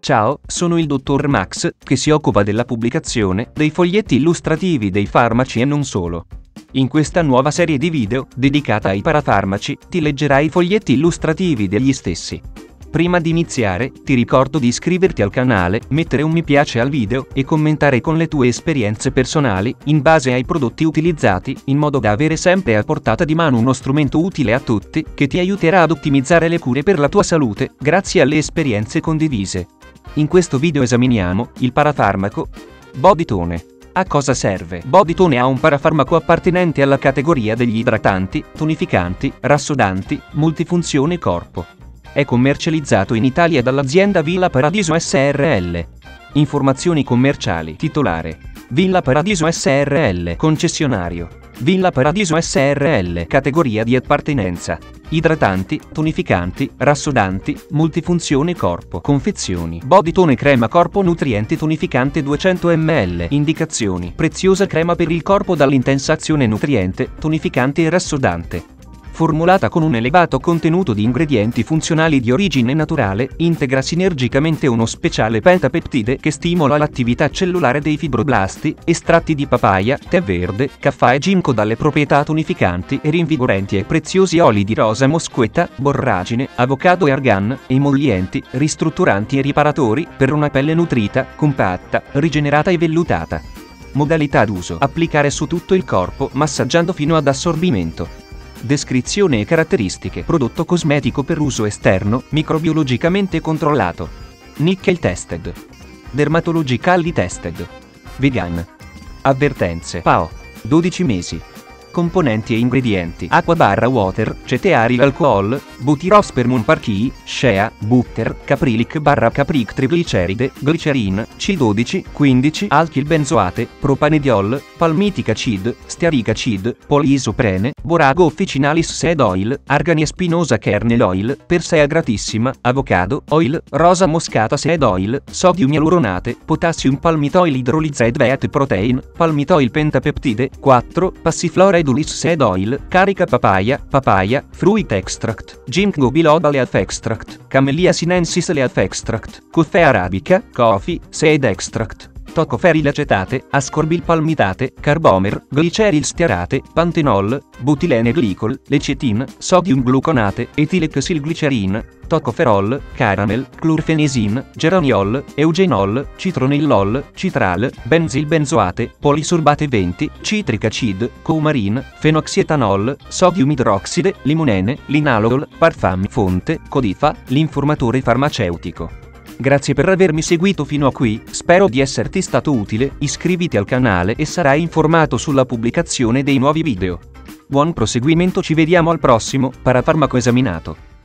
Ciao, sono il dottor Max, che si occupa della pubblicazione dei foglietti illustrativi dei farmaci e non solo. In questa nuova serie di video, dedicata ai parafarmaci, ti leggerai i foglietti illustrativi degli stessi. Prima di iniziare, ti ricordo di iscriverti al canale, mettere un mi piace al video e commentare con le tue esperienze personali, in base ai prodotti utilizzati, in modo da avere sempre a portata di mano uno strumento utile a tutti, che ti aiuterà ad ottimizzare le cure per la tua salute, grazie alle esperienze condivise. In questo video esaminiamo il parafarmaco Bodytone. A cosa serve? Bodytone è un parafarmaco appartenente alla categoria degli idratanti, tonificanti, rassodanti, multifunzione corpo. È commercializzato in Italia dall'azienda Villa Paradiso SRL. Informazioni commerciali. Titolare: Villa Paradiso SRL. Concessionario: Villa Paradiso SRL. Categoria di appartenenza: idratanti, tonificanti, rassodanti, multifunzione corpo. Confezioni: Bodytone crema corpo nutriente tonificante 200 ml. Indicazioni: preziosa crema per il corpo dall'intensa azione nutriente, tonificante e rassodante. Formulata con un elevato contenuto di ingredienti funzionali di origine naturale, integra sinergicamente uno speciale pentapeptide che stimola l'attività cellulare dei fibroblasti, estratti di papaya, tè verde, caffè e ginkgo dalle proprietà tonificanti e rinvigorenti e preziosi oli di rosa mosqueta, borragine, avocado e argan, emollienti, ristrutturanti e riparatori, per una pelle nutrita, compatta, rigenerata e vellutata. Modalità d'uso: applicare su tutto il corpo, massaggiando fino ad assorbimento. Descrizione e caratteristiche: prodotto cosmetico per uso esterno, microbiologicamente controllato. Nickel tested. Dermatologically tested. Vegan. Avvertenze: PAO. 12 mesi. Componenti e ingredienti: acqua/water, cetearyl alcohol, butyrospermum parkii, shea, butter, caprilic /capric trigliceride, glicerine, C12, 15 alchilbenzoate, propanediol, palmitic acid, stearic acid, poliisoprene, borago officinalis seed oil, argani spinosa kernel oil, persea gratissima, avocado oil, rosa moscata seed oil, sodium ialuronate, potassium palmitoil idrolized wheat protein, palmitoil pentapeptide, 4, passiflora edulis seed oil, carica papaya, fruit extract, ginkgo biloba leaf extract, camellia sinensis leaf extract, coffea arabica, coffee, seed extract, tocoferil acetate, ascorbil palmitate, carbomer, gliceril stearate, pantenol, butilene glicol, lecitin, sodium gluconate, etilexilglicerine, tocoferol, caramel, clorfenesin, geraniol, eugenol, citronellol, citral, benzilbenzoate, polisorbate 20, citric acid, coumarin, fenoxietanol, sodium idroxide, limonene, linalol, parfum fonte, codifa, l'informatore farmaceutico. Grazie per avermi seguito fino a qui, spero di esserti stato utile, iscriviti al canale e sarai informato sulla pubblicazione dei nuovi video. Buon proseguimento, ci vediamo al prossimo parafarmaco esaminato.